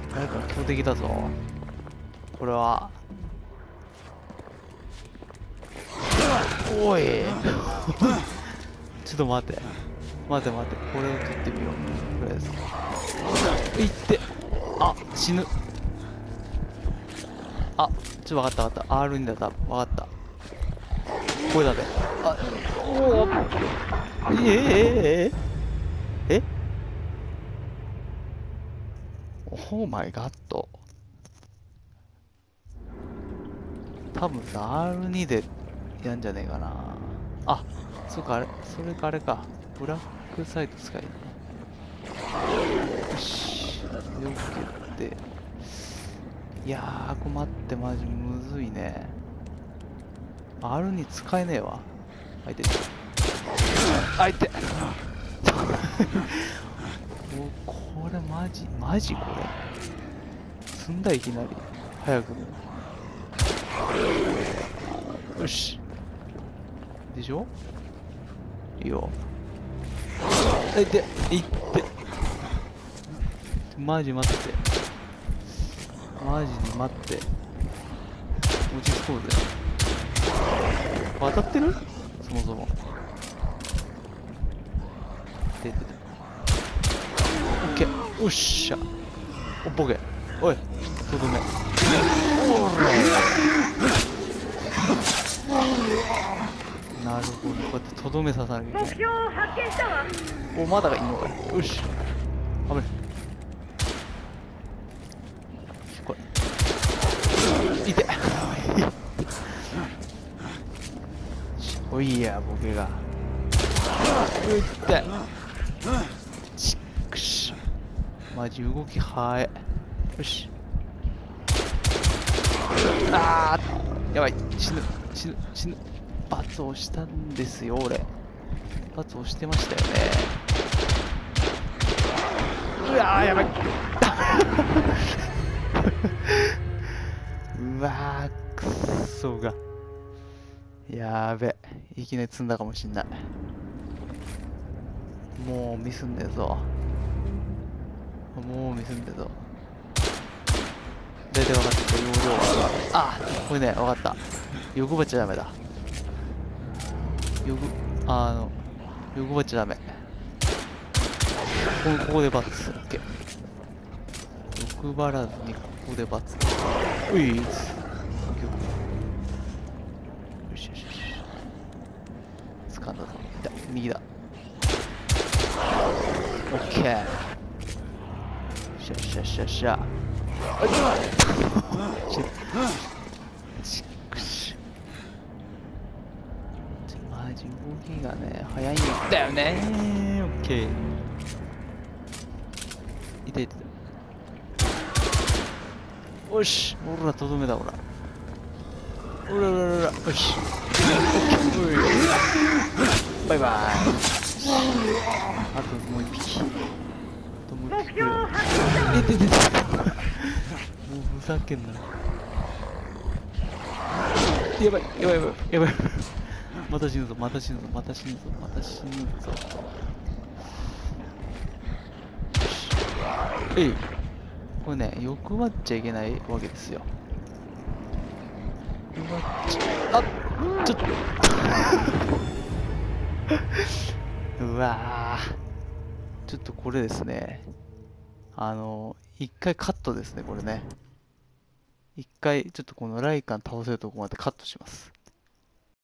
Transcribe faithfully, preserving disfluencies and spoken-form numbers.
誰か強敵だぞ。これは。おいちょっと待って。待って待って。これを取ってみよう。とりあえず。いって。あ、死ぬ。あ、ちょっと分かった分かった。アールに だった。分かった。これだべ。あ、おお。えええええオーマイガッド。多分さ、アールに でやんじゃねえかな。あ、そうか、あれ、それかあれか。ブラックサイト使いね。よし。よけて。いやー、困ってマジむずいね。アールに 使えねえわ。相手。相手お、これマジ、マジこれ。積んだいきなり。早くも。よし。でしょいいよ。え、で、いって。マジ待って。マジで待って。落ち着こうぜ。当たってるそもそも。で、で、で。オッケー。よっしゃ。おっぽけ。おい。とどめ。なるほど。こうやってとどめ刺さなきゃいけない。お、まだがいいのかよ。よし。危ない。これ。いて。おいや、ボケが。うって。ちっくし。マジ動き早い。よし。あー、やばい。死ぬ、死ぬ、死ぬ。罰をしたんですよ、俺。罰をしてましたよね。うわー、やばい。うわー、くっそが。やーべ。いきなり積んだかもしんない。もうミスんねえぞ。もうミスんねえぞ。大体分かった容量は。あ、これね、分かった。欲張っちゃダメだ。欲、あの、欲張っちゃダメ。ここここでバツ。オッケー。欲張らずにここでバツ。ういーす。よしよしよし。掴んだぞ。右だ。オッケー。しゃしゃしゃしゃ。あっちちくし。マジ動きがね、早いんだよねー。オッケー。いていて。よし。おら、とどめだ、おら。おらららら。よし。オッケー。バイバイ。あともう一匹。あともう一匹来るよ。えててて。もうふざけんな。やばい、やばい、やばい、やばい。また死ぬぞ、また死ぬぞ、また死ぬぞ、また死ぬぞ。えい。これね、欲張っちゃいけないわけですよ。欲張っちゃ、あっ、ちょっと。うわぁ。ちょっとこれですね。あの、一回カットですね、これね。一回、ちょっとこのライカン倒せるとこまでカットします。